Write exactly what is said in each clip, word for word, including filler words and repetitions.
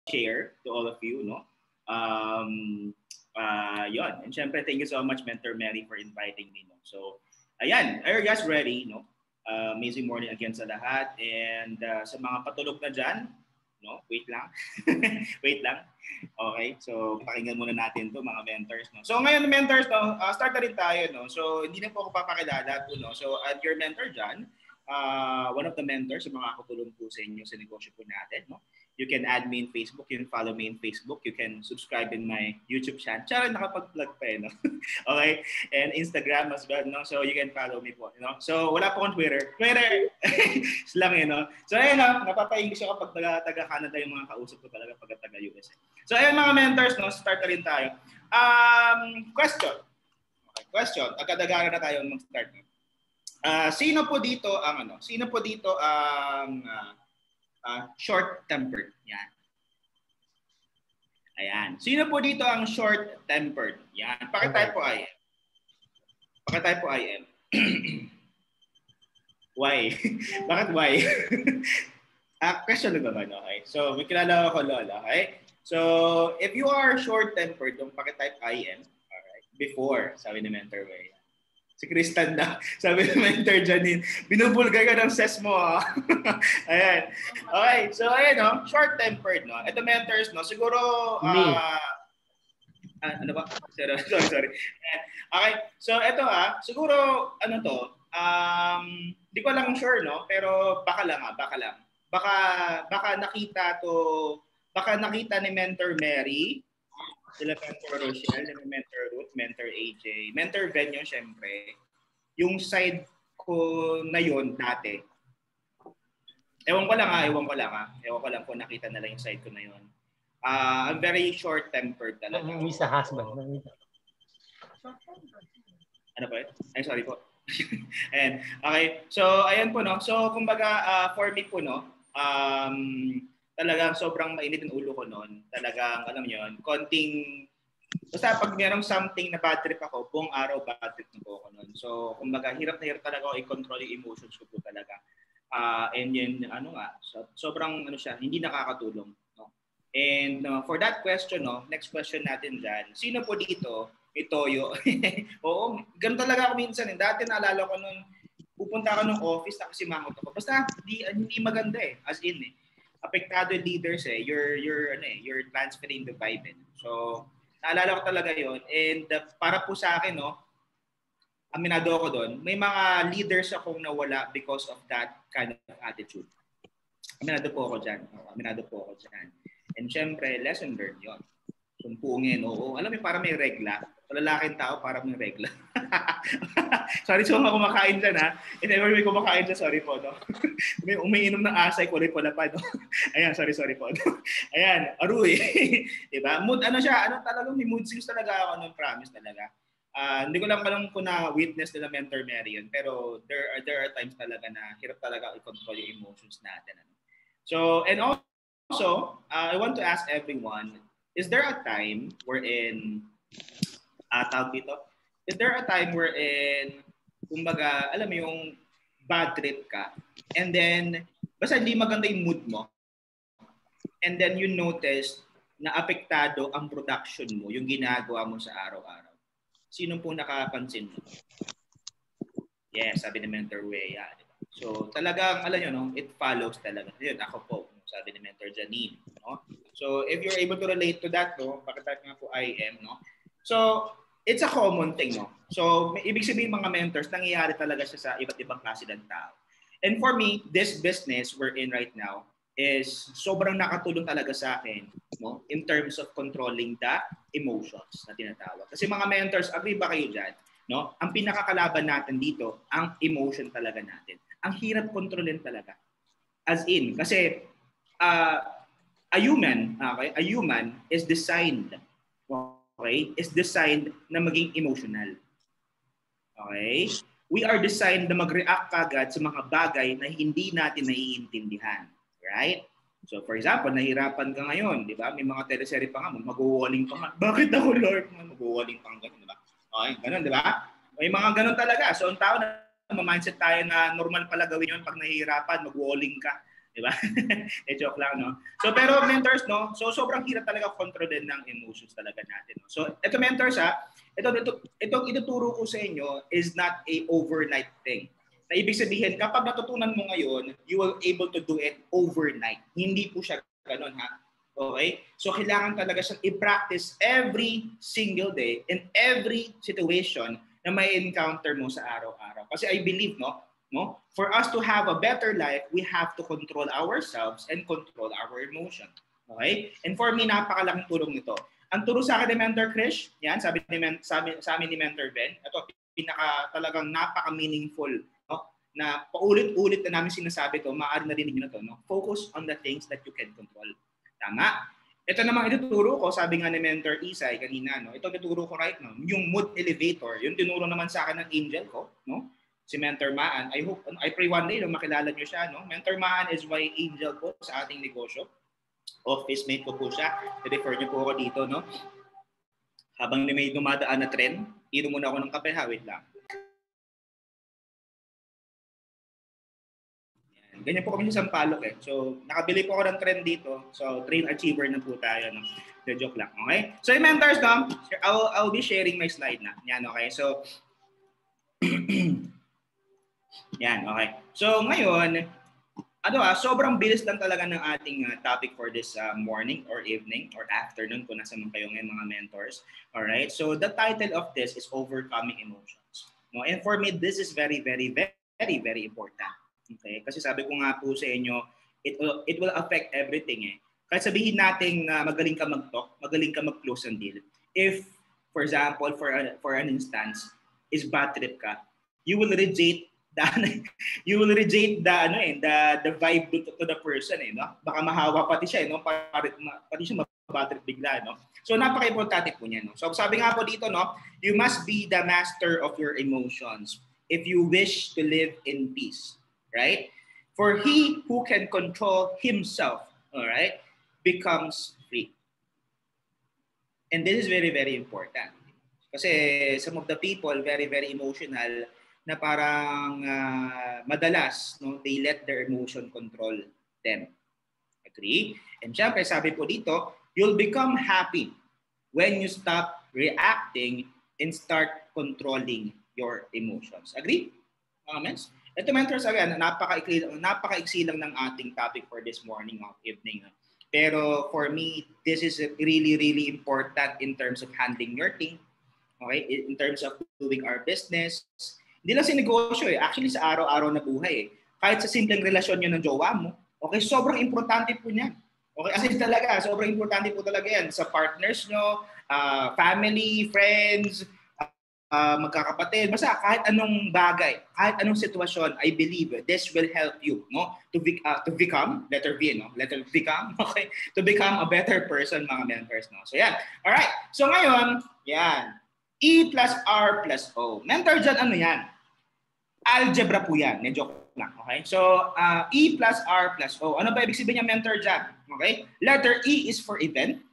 share to all of you, no? Um, uh, yon. And syempre, thank you so much, Mentor Mary, for inviting me, no? So, ayan, are you guys ready, no? Uh, amazing morning again sa lahat. And uh, sa mga patulog na dyan, no? Wait lang. Wait lang. Okay, so pakinggan muna natin to mga mentors, no? So ngayon, mentors, no, uh, start na rin tayo, no? So hindi na po ako papakilala po, no? So at your mentor dyan, uh, one of the mentors, yung mga katulong po sa inyo sa negosyo po natin, no? You can add me in Facebook, you can follow me in Facebook, you can subscribe in my YouTube channel. Tsara, nakapag-plug pa eh, no? Okay? And Instagram as well, no? So you can follow me po, you know? So wala po akong Twitter. Twitter! lang eh, no? So ayun, no? Napapa-English ako pag taga-Canada yung mga kausap ko talaga pag taga-U S A. So ayun mga mentors, no? Start na rin tayo. Um, question. Okay, question. Agad-agaran na tayo mag-start. Uh, sino po dito ang ano? Sino po dito ang uh, uh, short-tempered? Yan. Ayan. Sino po dito ang short-tempered? Yan. Pakitype po I M. Pakitype po I M. Why? Bakit why? Ah, question na naman, okay? So, may kilala ako, Lola, okay? So, if you are short-tempered, yung pakitype I M, alright, before, sabi ni Mentor Way, si Kristan na, sabi ni Mentor Janine, binubulgay ka ng ses mo, ha? Ayan. Okay, so, ayan, no? Short-tempered, no? Ito, mentors, no? Siguro, uh, uh, ano ba? Sorry, sorry, sorry. Okay, so, ito, ha? Siguro, ano to, um, di ko lang sure, no? Pero, baka lang, ha? Baka lang. Baka, baka nakita to, baka nakita ni Mentor Mary, sila Mentor Rochelle, sila Mentor Ruth, Mentor A J, Mentor Ben yun, syempre. Yung side ko na yun dati. Ewan ko lang ha, ewan ko lang ha. Ewan ko lang kung nakita nila yung side ko na yun. Uh, I'm very short-tempered talaga. Ang isa husband. Ano po eh? Ay, sorry po. Ayan. Okay. So, ayan po, no? So, kumbaga, uh, for me po, no? Um, talagang sobrang mainit ang ulo ko noon. Talagang, alam niyo yun, konting, basta pag merong something na bad trip ako, buong araw bad trip na po ako noon. So, kumbaga, hirap na hirap talaga ako i-control yung emotions ko po talaga. Uh, and yun, ano nga, so, sobrang, ano siya, hindi nakakatulong. No? And uh, for that question, no, next question natin dyan, sino po dito, may toyo? Oo, ganun talaga ako minsan. Eh. Dati naalala ko noon, pupunta ka ng office, tapos si mangot ako. Basta, hindi, hindi maganda eh, as in eh. Apektado leaders eh, you're you're ano eh, you're transferring the vibe. Eh. So, naalala ko talaga 'yon. And uh, para po sa akin, no, aminado ako doon, may mga leaders akong nawala because of that kind of attitude. Aminado po ako diyan. Oh, aminado po ako diyan. And syempre, lesson learned 'yon. Sumpungin, oo. Alam mo, para may regla. Lalaking tao, para may regla. Sorry sa mga kumakain dyan, ha? If ever may kumakain dyan, sorry po, no? May umiinom ng asay, kulay pala pa, no? Ayan, sorry, sorry po. No? Ayan, aruy. Diba? Mood, ano siya, ano talagang may mood swings talaga ako nung promise talaga. Uh, hindi ko lang alam kung na-witness nila Mentor Mary yun, pero there are, there are times talaga na hirap talaga i-control yung emotions natin. Ano? So, and also, uh, I want to ask everyone, is there a time wherein, uh, tawag dito, is there a time wherein, kumbaga, alam mo yung bad trip ka, and then, basta hindi maganda yung mood mo, and then you notice na apektado ang production mo, yung ginagawa mo sa araw-araw. Sino po nakapansin mo? Yes, sabi ni Mentor Weya. Diba? So, talagang, alam nyo, no, it follows talaga. Yun, ako po, sabi ni Mentor Janine. No? So, if you're able to relate to that, no, pakitype nga po I M, no? So, it's a common thing, no? So, may, ibig sabihin mga mentors, nangyayari talaga siya sa iba't ibang klase ng tao. And for me, this business we're in right now is sobrang nakatulong talaga sa akin, no? In terms of controlling the emotions na tinatawag. Kasi mga mentors, agree ba kayo dyan? No? Ang pinakakalaban natin dito, ang emotion talaga natin. Ang hirap kontrolin talaga. As in, kasi uh, a human, okay, a human is designed, okay, is designed na maging emotional. Okay? We are designed na mag-react kagad sa mga bagay na hindi natin naiintindihan. Right? So, for example, nahirapan ka ngayon, di ba? May mga teleserye pa nga, mag-walling pa nga. Bakit ako, Lord? Mag-walling pa nga, di ba? Okay, ganun, di ba? May mga ganun talaga. So, ang tao na, ma-mindset tayo na normal pala gawin yun pag nahihirapan, mag-walling ka. Di ba? E joke lang, no? So, pero mentors, no? So, sobrang hirap talaga kontrolin ng emotions talaga natin. No? So, ito mentors, ha? Ito, ito, ito, ituturo ko sa inyo is not a overnight thing. Na ibig sabihin, kapag natutunan mo ngayon, you will able to do it overnight. Hindi po siya ganun, ha? Okay? So, kailangan talaga siyang i-practice every single day in every situation na may encounter mo sa araw-araw. Kasi I believe, no? No? For us to have a better life, we have to control ourselves and control our emotion. Okay? And for me, napakalaking tulong nito. Ang turo sa akin ni Mentor Krish, yan, sabi, ni, sabi sa amin ni Mentor Ben, ito, pinaka talagang napaka-meaningful, no? Na paulit-ulit na namin sinasabi to, maaari narinig nyo na to, no? Focus on the things that you can control. Tama? Ito namang ituturo ko, sabi nga ni Mentor Isay kanina, no? Ito ituturo ko right now, yung mood elevator, yung tinuro naman sa akin ng angel ko, no? Si Mentor Maan. I hope, I pray one day, no, makilala nyo siya, no? Mentor Maan is my angel po sa ating negosyo. Office mate ko po siya. I-refer niyo po ako dito, no? Habang may dumadaan na trend, inom muna ako ng kape, ha? Wait lang. Yan. Ganyan po kami sa Sampaloc, eh. So, nakabili po ako ng trend dito. So, train achiever na po tayo, no? The joke lang, okay? So, yung mentors, no? I'll, I'll be sharing my slide na. Yan, okay? So, yan, okay. So, ngayon, ano ah, sobrang bilis lang talaga ng ating uh, topic for this uh, morning or evening or afternoon kung nasa man kayo ngayon mga mentors. Alright, so the title of this is Overcoming Emotions. No? And for me, this is very, very, very, very important. Okay? Kasi sabi ko nga po sa inyo, it will, it will affect everything eh. Kahit sabihin natin na uh, magaling ka mag-talk, magaling ka mag-close ang deal. If, for example, for, a, for an instance, is bad trip ka, you will reject the, you will reject the ano eh the the vibe to, to the person eh no, baka mahawa pati siya eh no, pati, pati siya mabatrip bigla no. So napaka-importante po niya no. So sabi nga po dito no, you must be the master of your emotions if you wish to live in peace, right? For he who can control himself, all right, becomes free. And this is very very important kasi some of the people very very emotional na parang uh, madalas, no, they let their emotion control them. Agree? And syempre, sabi po dito, you'll become happy when you stop reacting and start controlling your emotions. Agree? Comments? Ito, mentors, again, napaka-iksi napaka-iksi lang ng ating topic for this morning or evening. Pero for me, this is really, really important in terms of handling your thing, okay? In terms of doing our business. Hindi lang sa negosyo eh. Actually, sa araw-araw na buhay eh. Kahit sa simpleng relasyon nyo ng jowa mo, okay, sobrang importante po niyan. Okay, as in talaga, sobrang importante po talaga yan sa partners nyo, uh, family, friends, uh, magkakapatid, basta kahit anong bagay, kahit anong sitwasyon, I believe this will help you, no? To, be, uh, to become, letter B, no? Letter become, okay? To become a better person, mga mentors, no? So yan. Alright, so ngayon, yan. E plus R plus O. Mentor dyan, ano yan? Algebra po yan. Medyo lang. Okay? So, uh, E plus R plus O. Ano ba ibig sabihin niya mentor dyan? Okay? Letter E is for event.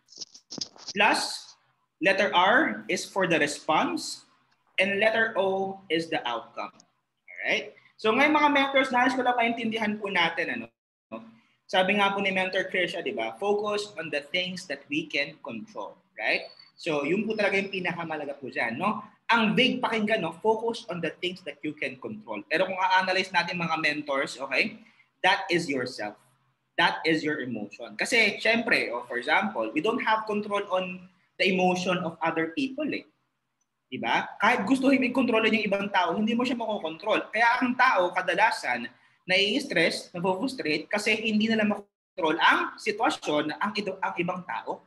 Plus, letter R is for the response. And letter O is the outcome. Alright? So, ngayon mga mentors, nais ko lang maintindihan po natin. Ano? Sabi nga po ni Mentor Kristan, di ba? Focus on the things that we can control. Right? So, yun po talaga yung pinakamalaga po dyan, no? Ang vague pakinggan, no? Focus on the things that you can control. Pero kung a-analyze natin mga mentors, okay? That is yourself. That is your emotion. Kasi, syempre, oh, for example, we don't have control on the emotion of other people, eh. Diba? Kahit gusto him i-controlin yung ibang tao, hindi mo siya makokontrol. Kaya ang tao, kadalasan, nai-stress, nabufrustrate, kasi hindi nila makontrol ang sitwasyon ng ang, ang ibang tao.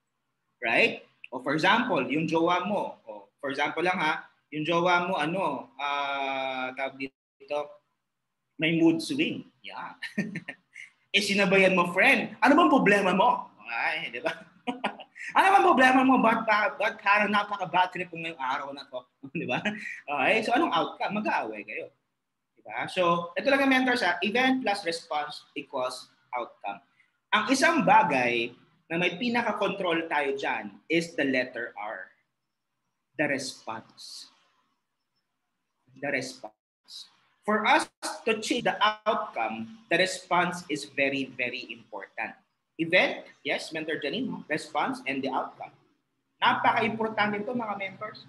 Right? O for example, yung jowa mo, o for example lang ha, yung jowa mo ano, ah, uh, tawag dito, may mood swing. Yeah. Eh sinabayan mo, friend, ano bang problema mo? Ay, di ba? Ano bang problema mo? Ba't ba, ba't parang napaka-bad trip kung ngayong araw na to? Di ba? Okay, so anong outcome? Mag-aaway kayo. Di ba? So, ito lang ang mentors ha, event plus response equals outcome. Ang isang bagay na may pinaka-control tayo dyan is the letter R. The response. The response. For us to change the outcome, the response is very, very important. Event, yes, Mentor Janine, response and the outcome. Napaka-importante ito mga mentors.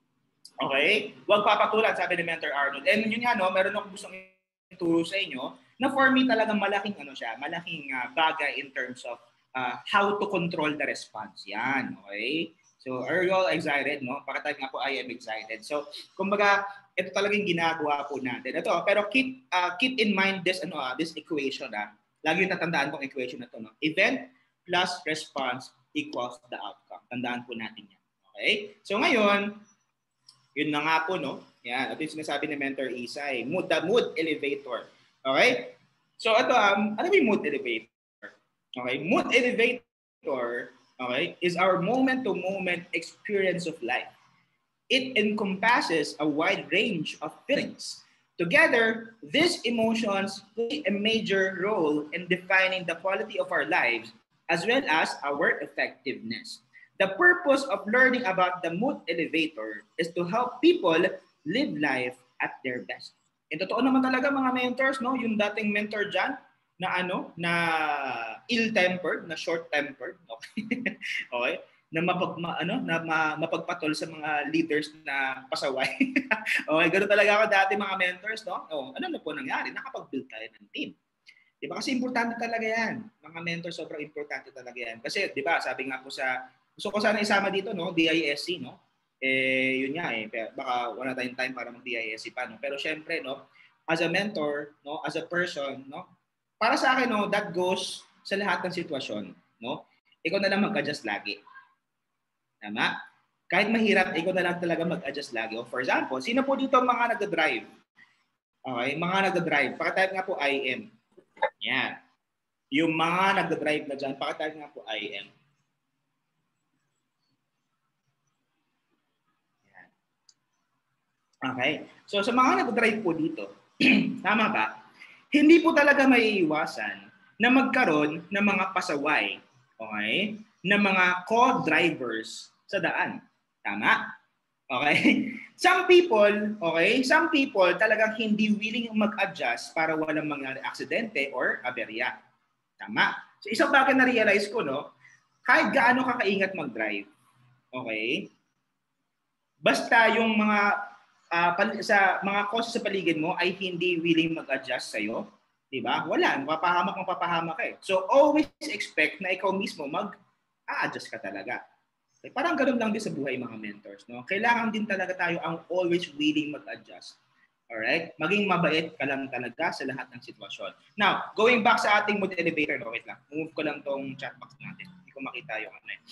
Okay? Huwag papatulan, sabi ni Mentor Arnold. And yun nga, no, meron akong gustong ituro sa inyo na for me talagang malaking ano siya, malaking uh, bagay in terms of uh, how to control the response. Yan, okay? So, are you all excited, no? Pakatag nga po, I am excited. So, kumbaga, ito talagang ginagawa po natin. Ito, pero keep uh, keep in mind this ano uh, this equation ah. Lagi yung tatandaan kong equation na to, no? Event plus response equals the outcome. Tandaan po natin yan. Okay? So, ngayon, yun na nga po, no? Yan, ito yung sinasabi ni Mentor Isay, mood, the mood elevator. Okay? So, ito, um, ano yung mood elevator? Okay? Mood elevator, okay, is our moment-to-moment experience of life. It encompasses a wide range of feelings. Together, these emotions play a major role in defining the quality of our lives as well as our effectiveness. The purpose of learning about the mood elevator is to help people live life at their best. And totoo naman talaga mga mentors, no? Yung dating mentor dyan, na ano, na ill-tempered, na short-tempered, okay? Okay? Na mapag ma, ano, na ma, mapagpatol sa mga leaders na pasaway. Okay, ganoon talaga ako dati mga mentors, no? Oh, ano na po nangyari? Nakapag-build tayo ng team. 'Di ba? Kasi importante talaga 'yan. Mga mentors sobrang importante talaga 'yan. Kasi 'di ba, sabi nga po sa gusto ko sana isama dito, no, D I S C, no? Eh yun nga eh, baka wala tayong time para mag-D I S C pa, no? Pero syempre, no, as a mentor, no, as a person, no, para sa akin, no, that goes sa lahat ng sitwasyon, no? Ikaw na lang mag-adjust lagi. Tama? Kahit mahirap, ikaw na lang talaga mag-adjust lagi. O for example, sino po dito mga nagda-drive? Okay, mga nagda-drive. Pakitype nga po I M. Yan. Yung mga nagda-drive na dyan, pakitype nga po I M. Yan. Okay. So sa mga nagda-drive po dito, tama ba? Hindi po talaga maiiwasan na magkaroon ng mga pasaway, okay, na mga co-drivers sa daan. Tama? Okay? Some people, okay, some people talagang hindi willing mag-adjust para walang mangyari aksidente or aberya. Tama? So isang bagay na realize ko, no, kahit gaano ka kaingat mag-drive, okay, basta yung mga uh, sa mga causes sa paligid mo ay hindi willing mag-adjust sa'yo, di ba? Wala, mapapahamak mapapahamak ka eh. So always expect na ikaw mismo mag-a-adjust ka talaga. Okay? Parang ganoon lang din sa buhay mga mentors, no? Kailangan din talaga tayo ang always willing mag-adjust. Alright? Maging mabait ka lang talaga sa lahat ng sitwasyon. Now, going back sa ating mood elevator, no, wait lang. Move ko lang tong chat box natin. Hindi ko makita yung ano eh.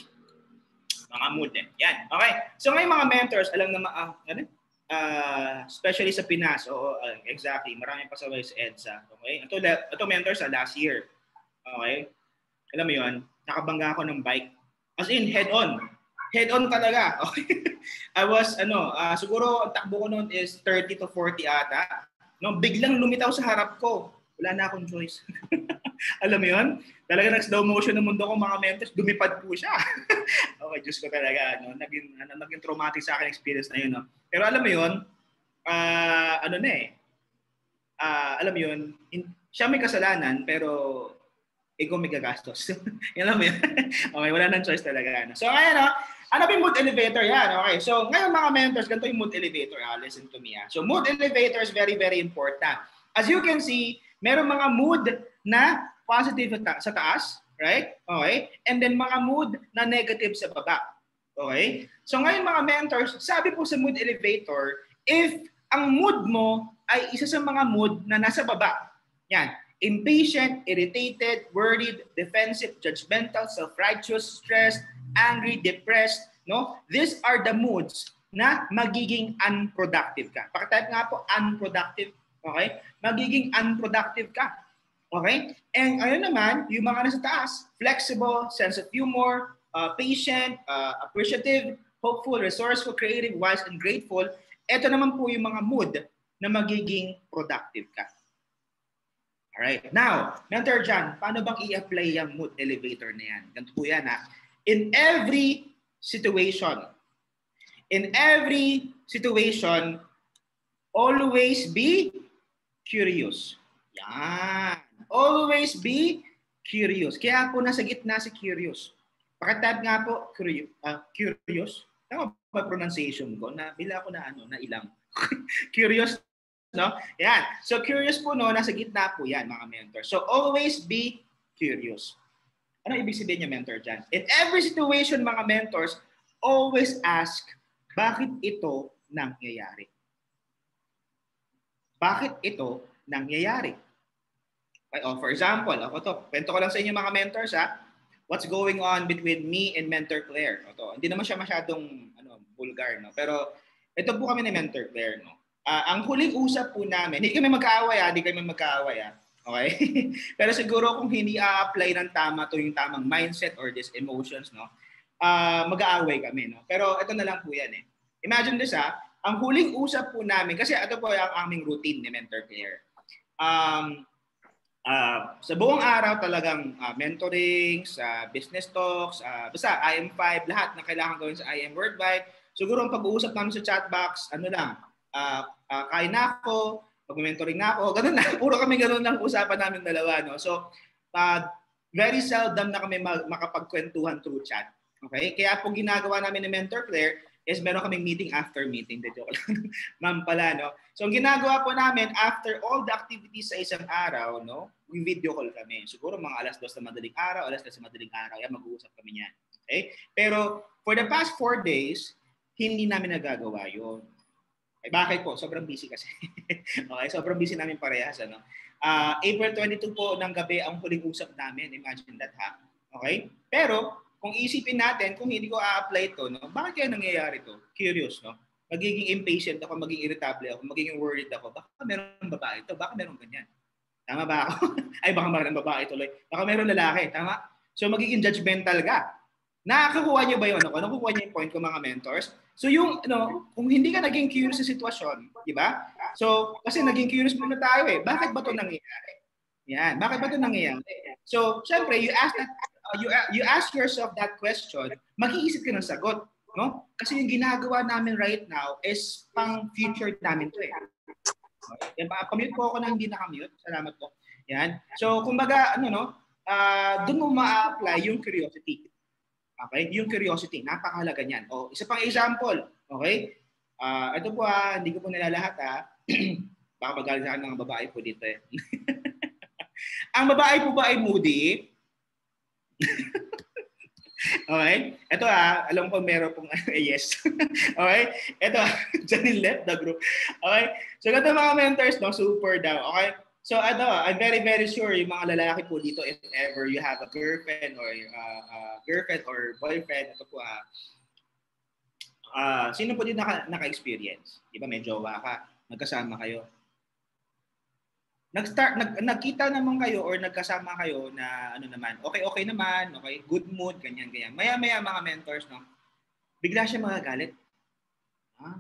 Mga mood eh. Yan. Okay. So ngayon mga mentors, alam na uh, ano? Uh, especially sa Pinas, oo, uh, exactly. Maraming pasaway sa EDSA. Okay? Ito, ito mentors sa uh, last year. Okay? Alam mo yun, nakabangga ako ng bike. As in, head-on. Head-on talaga. Okay? I was, ano, uh, siguro ang takbo ko noon is thirty to forty ata. No, biglang lumitaw sa harap ko. Wala na akong choice. Alam mo yun? Talaga nag-slow motion ng mundo ko, mga mentors, dumipad po siya. Okay, Diyos ko talaga. No? Naging, ano, naging traumatic sa akin experience na yun. No? Pero alam mo yun, uh, ano na eh, uh, alam mo yun, in, siya may kasalanan, pero ikaw may gagastos. Alam mo yun? Okay, wala nang choice talaga. No? So, ayan, no? Ano ba yung mood elevator? Yan, okay. So, ngayon mga mentors, ganito yung mood elevator. Ah, listen to me. Ah. So, mood elevator is very, very important. As you can see, meron mga mood na positive sa taas, right? Okay? And then mga mood na negative sa baba. Okay? So, ngayon mga mentors, sabi po sa mood elevator, if ang mood mo ay isa sa mga mood na nasa baba, yan, impatient, irritated, worried, defensive, judgmental, self-righteous, stressed, angry, depressed, no? These are the moods na magiging unproductive ka. Pakitype nga po, unproductive, okay? Magiging unproductive ka. Okay? And ayun naman, yung mga nasa taas, flexible, sense of humor, uh, patient, uh, appreciative, hopeful, resourceful, creative, wise, and grateful. Ito naman po yung mga mood na magiging productive ka. Alright. Now, Mentor John, paano bang i-apply yung mood elevator na yan? Ganito po yan ha. In every situation, in every situation, Always be curious. Yan. Always be curious. Kaya po nasa gitna si curious. Pakitab nga po, curious. Uh, curious. Tama ba pronunciation ko? Na, bila ko na ano, na ilang. Curious, no? Yan. So curious po, no? Nasa gitna po yan, mga mentors. So always be curious. Ano ibig sabihin niya, mentor dyan? In every situation, mga mentors, always ask, bakit ito nangyayari? Bakit ito nangyayari? Okay, oh, for example, ako to, kwento ko lang sa inyo mga mentors, ha? What's going on between me and Mentor Claire? Ito, hindi naman siya masyadong ano, vulgar, no? Pero ito po kami ni Mentor Claire, no? Uh, ang huling usap po namin, hindi kami magkaaway, ha? Hindi kami magkaaway, ha? Okay? Pero siguro kung hindi a-apply ng tama to yung tamang mindset or these emotions, no? Uh, mag-aaway kami, no? Pero ito na lang po yan, eh. Imagine this, ha? Ang huling usap po namin, kasi ito po ang aming routine ni Mentor Claire. Um, Uh, sa buong araw talagang uh, mentoring, sa business talks, uh, basta I M five, lahat na kailangan gawin sa I M Worldwide. Siguro ang pag-uusap namin sa chat box, ano lang, uh, uh, kain na ako, pag-mentoring na ako, ganun na. Puro kami ganun lang usapan namin dalawa. No? So, uh, very seldom na kami makapagkwentuhan through chat. Okay? Kaya po ginagawa namin ni Mentor Claire is meron kaming meeting after meeting. De joke lang. Ma'am pala, no? So, ang ginagawa po namin, after all the activities sa isang araw, no? We video call kami. Siguro mga alas dos na madaling araw, alas tres na madaling araw, yan, mag-uusap kami niyan. Okay? Pero, for the past four days, hindi namin nagagawa yun. Okay, bakit po? Sobrang busy kasi. Okay? Sobrang busy namin parehas, ano? Uh, April twenty-two po ng gabi ang huling usap namin. Imagine that, ha? Okay? Pero, kung isipin natin, kung hindi ko a-apply ito, no, bakit kaya nangyayari ito? Curious, no? Magiging impatient ako, magiging irritable ako, magiging worried ako. Baka meron babae ito, baka meron ganyan. Tama ba ako? Ay, baka meron babae tuloy. Baka meron lalaki, tama? So, magiging judgmental ka. Nakakuha niyo ba yun? Ako? Nakukuha niyo yung point ko, mga mentors? So, yung, ano, kung hindi ka naging curious sa sitwasyon, di ba? So, kasi naging curious muna tayo eh. Bakit ba ito nangyayari? Yan. Bakit ba ito nangyayari? So, syempre, you ask that Uh, you, you ask yourself that question, mag-iisip ka ng sagot, no? Kasi yung ginagawa namin right now is pang future namin to eh. Okay? Pa-mute po ako na hindi naka-mute. Salamat po. Yan. So, kumbaga, ano no, uh, doon mo ma-apply yung curiosity. Okay? Yung curiosity, napakahalaga niyan. O, isa pang example, okay? Uh, ito po ah, hindi ko po nilalahat ah. Baka magalit sa akin ng babae po dito eh. Ang babae po ba ay moody? Okay? Ito ah, alam ko meron pong yes. Okay? Ito, Janine left the group. Okay? So, ito mga mentors, no, super daw. Okay? So, ito, I'm very, very sure yung mga lalaki po dito, if ever you have a girlfriend or uh, uh, girlfriend or boyfriend, ito po ah, uh, sino po din naka, naka-experience? Diba, may jowa ka, nagkasama kayo. Nag-start, nag, nagkita naman kayo or nagkasama kayo na ano naman, okay-okay naman, okay, good mood, ganyan-ganyan. Maya-maya mga mentors, no? Bigla siya magagalit. Ah.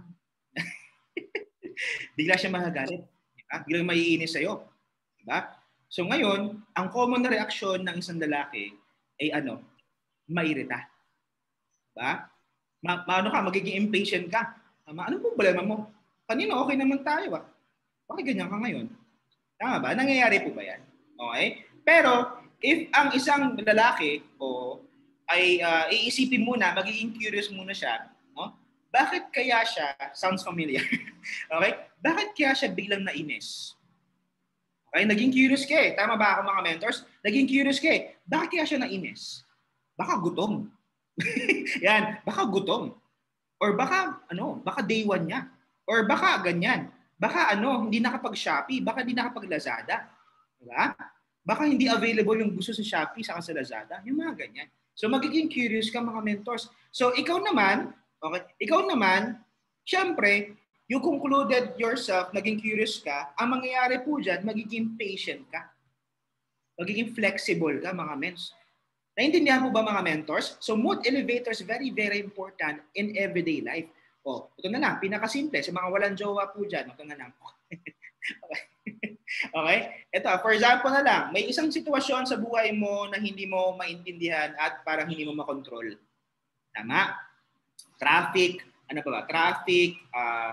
Bigla siya magagalit. Diba? Biglang maiinis sa'yo. Diba? So ngayon, ang common na reaksyon ng isang lalaki ay ano? Mairita. Diba? Ma maano ka, magiging impatient ka. Tama? Anong problema mo? Kanina okay naman tayo, ah. Bakit ganyan ka ngayon? Tama ba? Nangyayari po ba yan? Okay? Pero, if ang isang lalaki o ay uh, iisipin muna, magiging curious muna siya, no? Bakit kaya siya, sounds familiar, okay? Bakit kaya siya biglang nainis? Okay? Naging curious ka eh. Tama ba ako mga mentors? Naging curious ka eh. Bakit kaya siya nainis? Baka gutom. Yan, baka gutom. Or baka, ano, baka day one niya. Or baka ganyan. Baka ano, hindi nakapag-Shopee, baka hindi nakapag-Lazada. Diba? Baka hindi available yung gusto sa Shopee saka sa Lazada. Yung mga ganyan. So magiging curious ka mga mentors. So ikaw naman, okay, ikaw naman, syempre, you concluded yourself, naging curious ka, ang mangyayari po dyan, magiging patient ka. Magiging flexible ka mga mens. Naintindihan po ba mga mentors? So mood elevators, very, very important in everyday life. Oh, ito na lang, pinakasimple. Sa mga walang jowa po dyan, ito na lang. Okay. Okay? Ito, for example na lang, may isang sitwasyon sa buhay mo na hindi mo maintindihan at parang hindi mo makontrol. Tama? Traffic, ano pa ba? Traffic, uh,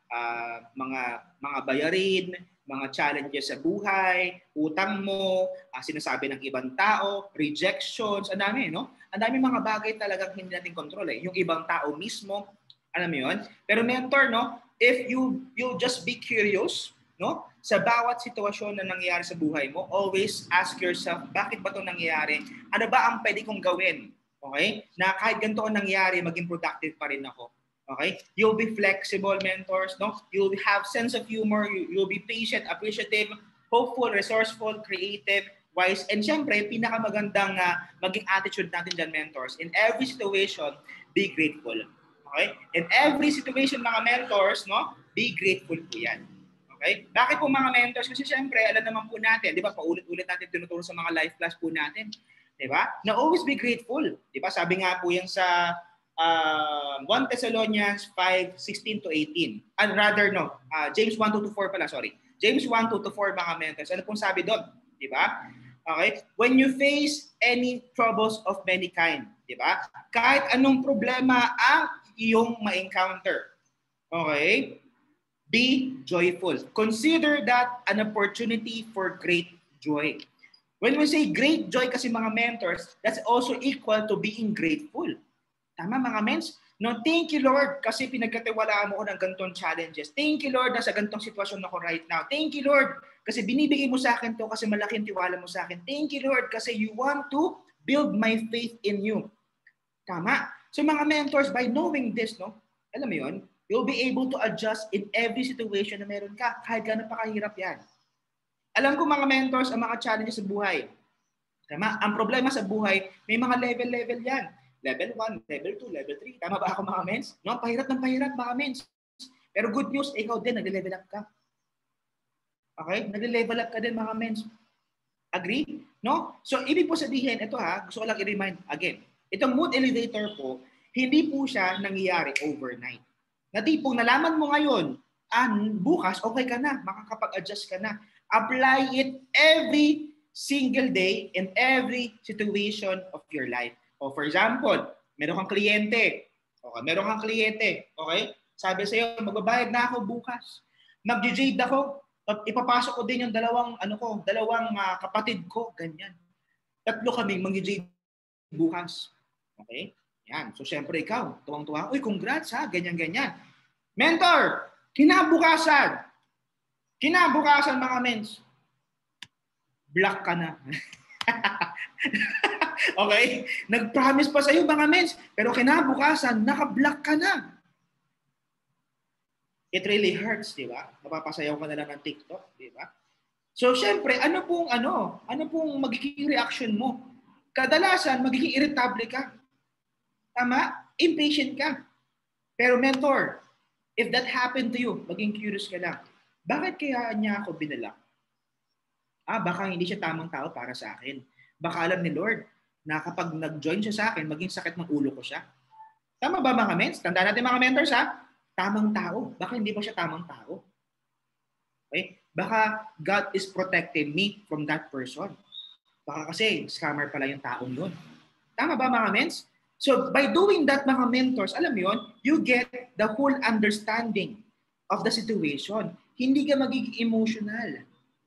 uh, mga mga bayarin, mga challenges sa buhay, utang mo, uh, sinasabi ng ibang tao, rejections, ang dami, no? Ang dami mga bagay talagang hindi natin control eh. Yung ibang tao mismo, alam mo yun? Pero mentor, no? If you you just be curious, no? Sa bawat sitwasyon na nangyayari sa buhay mo, always ask yourself, bakit ba 'to nangyayari? Ano ba ang pwede kong gawin? Okay? Na kahit ganito ang nangyari, maging productive pa rin ako. Okay? You'll be flexible, mentors, no? You'll have sense of humor, you'll be patient, appreciative, hopeful, resourceful, creative, wise, and syempre, pinakamagandang uh, maging attitude natin dyan, mentors. In every situation, be grateful. Okay? In every situation, mga mentors, no? Be grateful po yan. Okay? Bakit po mga mentors? Kasi syempre, alam naman po natin, di ba, paulit-ulit natin tinuturo sa mga life class po natin. Di ba? Na always be grateful. Di ba? Sabi nga po yan sa Uh, First Thessalonians five sixteen to eighteen. And rather, no, uh, James one two to four pala, sorry. James one two to four, mga mentors. Ano pong sabi doon? Di ba? Okay? When you face any troubles of many kind, di ba? Kahit anong problema ang iyong ma-encounter, okay? Be joyful. Consider that an opportunity for great joy. When we say great joy kasi mga mentors, that's also equal to being grateful. Tama mga mens? No, thank you Lord kasi pinagkatiwalaan mo ko ng ganitong challenges. Thank you Lord na sa ganitong sitwasyon ako right now. Thank you Lord kasi binibigay mo sa akin to kasi malaki ang tiwala mo sa akin. Thank you Lord kasi you want to build my faith in you. Tama? So mga mentors, by knowing this, no, alam mo yun, you'll be able to adjust in every situation na meron ka kahit gano'n pa kahirap yan. Alam ko mga mentors, ang mga challenges sa buhay. Tama? Ang problema sa buhay, may mga level-level yan. Level one, level two, level three. Tama ba ako mga mens? No, pahirap ng pahirap mga mens. Pero good news, ikaw din, nag-level up ka. Okay? Nag-level up ka din mga mens. Agree? No? So, ibig po sabihin, ito ha, gusto ko lang i-remind again. Itong mood elevator po, hindi po siya nangyayari overnight. Na tipong nalaman mo ngayon, ah, bukas, okay ka na, makakapag-adjust ka na. Apply it every single day in every situation of your life. O for example, meron kang kliyente. Okay, meron kang kliyente. Okay? Sabi sa'yo, magbabayad na ako bukas. Mag-jade ako. Ipapasok ko din yung dalawang, ano ko, dalawang uh, kapatid ko. Ganyan. Tatlo kaming mag-jade bukas. Okay? Yan. So, syempre ikaw, tuwang-tuwa. Uy, congrats ha. Ganyan-ganyan. Mentor, kinabukasan. Kinabukasan mga mens. Black ka na. Okay? Nag-promise pa sa'yo mga mens, pero kinabukasan, naka-block ka na. It really hurts, di ba? Napapasayaw ka na lang ng TikTok, di ba? So, syempre, ano pong, ano, ano pong magiging reaction mo? Kadalasan, magiging irritable ka. Tama? Impatient ka. Pero mentor, if that happened to you, maging curious ka lang. Bakit kaya niya ako binalak? Ah, baka hindi siya tamang tao para sa akin. Baka alam ni Lord na kapag nag-join siya sa akin, maging sakit ng ulo ko siya. Tama ba mga mens? Tandaan natin mga mentors ha? Tamang tao. Baka hindi ba siya tamang tao? Okay? Baka God is protecting me from that person. Baka kasi scammer pala yung taong yun. Tama ba mga mens? So by doing that mga mentors, alam mo yun, you get the whole understanding of the situation. Hindi ka magiging emotional.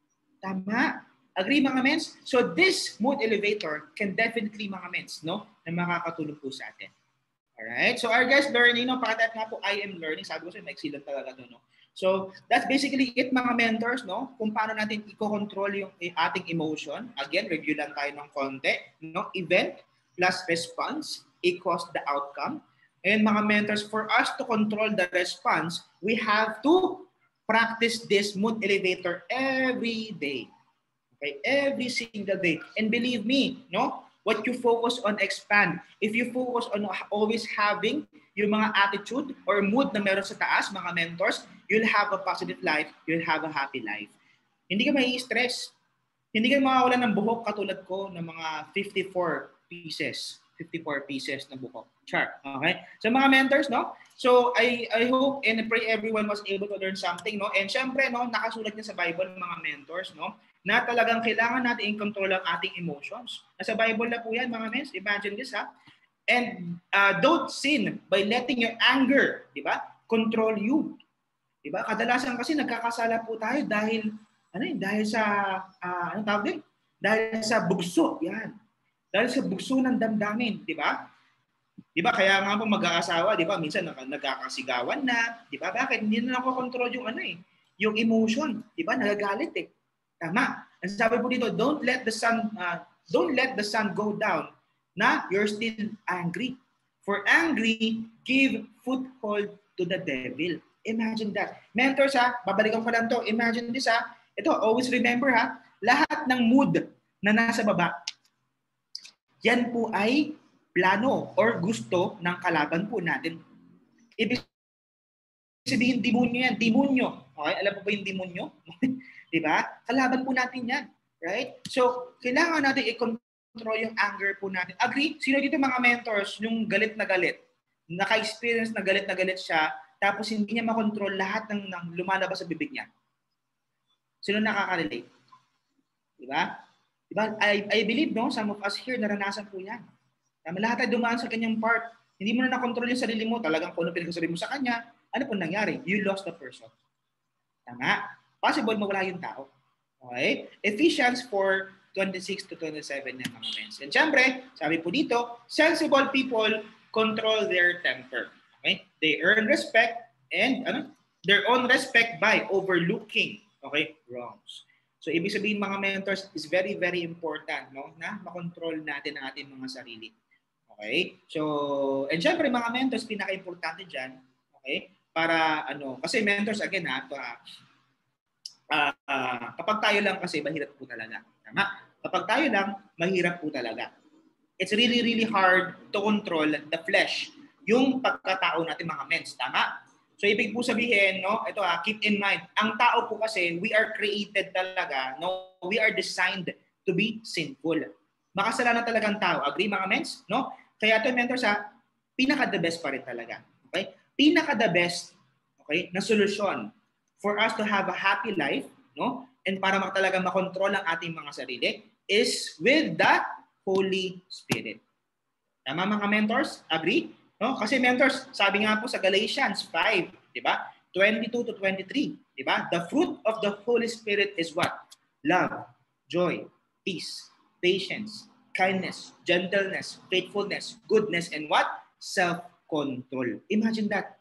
Tama? Agree mga mens? So this mood elevator can definitely mga mens, no? Na makakatulong po sa atin. Alright? So our guys learning, no? Pakitype nga po, I am learning. Sabi ko sa'yo, excellent talaga to, no? So that's basically it mga mentors, no? Kung paano natin i-control yung ating emotion. Again, review lang tayo ng konti, no? Event plus response equals the outcome. And mga mentors, for us to control the response, we have to practice this mood elevator every day. Okay? Every single day. And believe me, no? What you focus on expand. If you focus on always having yung mga attitude or mood na meron sa taas, mga mentors, you'll have a positive life, you'll have a happy life. Hindi ka mai-stress. Hindi ka makawalan ng buhok katulad ko ng mga fifty-four pieces. fifty-four pieces na buhok. Chart. Okay? So mga mentors, no? So I I hope and I pray everyone was able to learn something, no? And syempre, no, nakasulat niya sa Bible mga mentors, no? Na talagang kailangan natin i-control ang ating emotions. Nasa Bible na po yan, mga mens. Imagine this, ha? And uh, don't sin by letting your anger, di ba, control you. Diba? Kadalasan kasi nagkakasala po tayo dahil ano eh, dahil sa uh, ano tawag din? Dahil sa bugso, yan. Dahil sa bugso ng damdamin, di ba? Di ba kaya nga po mag-aasawa, di ba? Minsan nagkakasigawan na, di ba? Bakit hindi na nakokontrol yung ano eh, yung emotion, di ba? Nagagalit eh. Tama. Ang sabi po dito, don't let the sun uh, don't let the sun go down na you're still angry. For angry, give foothold to the devil. Imagine that. Mentors ha, babalikan ko lang to. Imagine this ha. Ito, always remember ha, lahat ng mood na nasa baba, yan po ay plano or gusto ng kalaban po natin. Ibig sabihin, demonyo yan. Demonyo. Okay? Alam mo ba yung demonyo? Diba? Kalaban po natin yan. Right? So, kailangan natin i-control yung anger po natin. Agree? Sino dito mga mentors, yung galit na galit? Naka-experience na galit na galit siya, tapos hindi niya makontrol lahat ng, ng lumalabas sa bibig niya. Sino nakaka-relate? Diba? Diba? I, I believe, no, some of us here, naranasan po yan. Tama, lahat ay dumaan sa kanyang part. Hindi mo na nakontrol yung sarili mo. Talagang kung ano pinagsasabi mo sa kanya, ano po nangyari? You lost the person. Tama? Possible mawala yung tao. Okay? Ephesians four, twenty-six to twenty-seven yan mga mens. And syempre, sabi po dito, sensible people control their temper. Okay? They earn respect and ano, their own respect by overlooking, okay, wrongs. So ibig sabihin mga mentors is very very important, no, na makontrol natin ang ating mga sarili. Okay? So, and syempre mga mentors pinaka-importante diyan, okay? Para ano, kasi mentors again ha, to, uh, uh, kapag tayo lang kasi mahirap po talaga. Tama? Kapag tayo lang, mahirap po talaga. It's really really hard to control the flesh. Yung pagkatao natin mga mens, tama? So ibig po sabihin, no, ito ha, keep in mind, ang tao po kasi, we are created talaga, no, we are designed to be sinful. Makasalanan talagang tao. Agree mga mens? No? Kaya ito, mentors ha, pinaka the best pa rin talaga. Okay? Pinaka the best, okay, na solusyon for us to have a happy life, no? And para talaga makontrol ang ating mga sarili is with the Holy Spirit. Tama mga mentors? Agree? No? Kasi mentors, sabi nga po sa Galatians five, di ba? twenty-two to twenty-three, di ba? The fruit of the Holy Spirit is what? Love, joy, peace, patience, kindness, gentleness, faithfulness, goodness, and what? Self-control. Imagine that.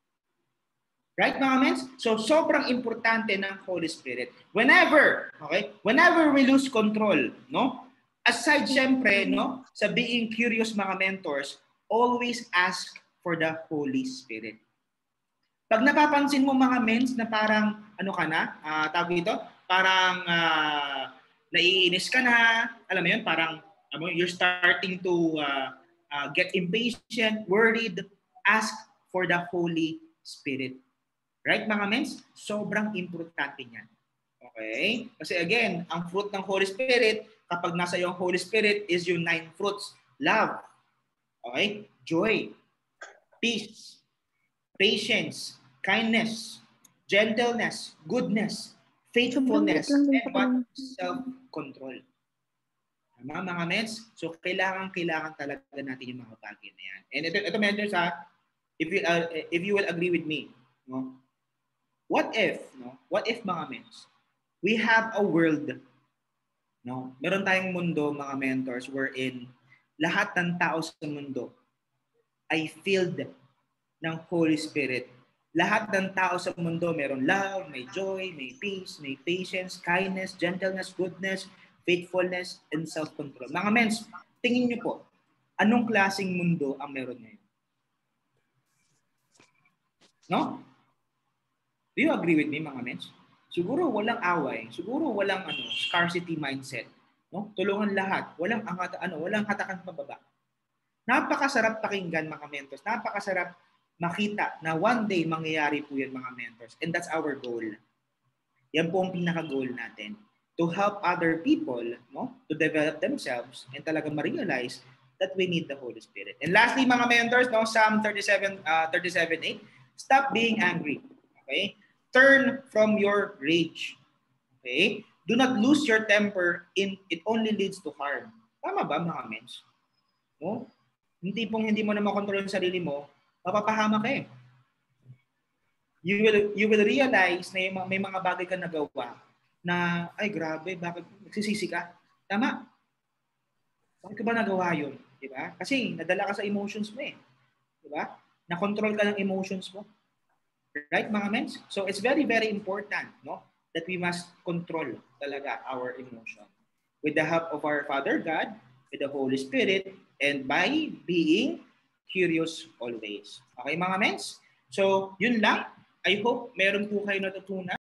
Right, mga mens? So, sobrang importante ng Holy Spirit. Whenever, okay? Whenever we lose control, no? Aside, syempre, no? Sa being curious, mga mentors, always ask for the Holy Spirit. Pag napapansin mo, mga mens, na parang, ano ka na, uh, tawag ito, parang uh, naiinis ka na, alam mo yun, parang, ano, you're starting to uh, uh, get impatient, worried, ask for the Holy Spirit. Right, mga mens? Sobrang importante niyan. Okay? Kasi again, ang fruit ng Holy Spirit, kapag nasa iyo ang Holy Spirit, is yung nine fruits. Love. Okay? Joy. Peace. Patience. Kindness. Gentleness. Goodness. Faithfulness. And what? Self-control. Tama, mga mens? So, kailangan-kailangan talaga natin yung mga bagay na yan. And ito, ito mentors ha, if you, uh, if you will agree with me, no? What if, no? What if, mga mens, we have a world, no? Meron tayong mundo, mga mentors, wherein lahat ng tao sa mundo ay filled ng Holy Spirit. Lahat ng tao sa mundo meron love, may joy, may peace, may patience, kindness, gentleness, goodness, faithfulness, and self-control. Mga mens, tingin niyo po, anong klaseng mundo ang meron ngayon? No? Do you agree with me, mga mens? Siguro walang away, siguro walang ano, scarcity mindset, no? Tulungan lahat, walang angat, ano, walang hatakan pababa. Napakasarap pakinggan, mga mentors. Napakasarap makita na one day mangyayari po 'yan, mga mentors. And that's our goal. Yan po ang pinaka-goal natin, to help other people, no, to develop themselves and talagang ma-realize that we need the Holy Spirit. And lastly, mga mentors, no, Psalm thirty-seven, eight, stop being angry. Okay? Turn from your rage. Okay? Do not lose your temper, in it only leads to harm. Tama ba, mga mens? No? Hindi pong hindi mo na makontrol yung sarili mo, mapapahama ka eh. you will you will realize na yung, may mga bagay ka nagawa na ay grabe, bakit nagsisisi ka? Tama? Bakit ka ba nagawa yun? Di ba? Kasi nadala ka sa emotions mo eh. Di ba? Na-control ka ng emotions mo. Right, mga mens? So it's very, very important, no? That we must control talaga our emotion. With the help of our Father God, with the Holy Spirit, and by being curious always. Okay, mga mens? So, yun lang. I hope meron po kayo natutunan.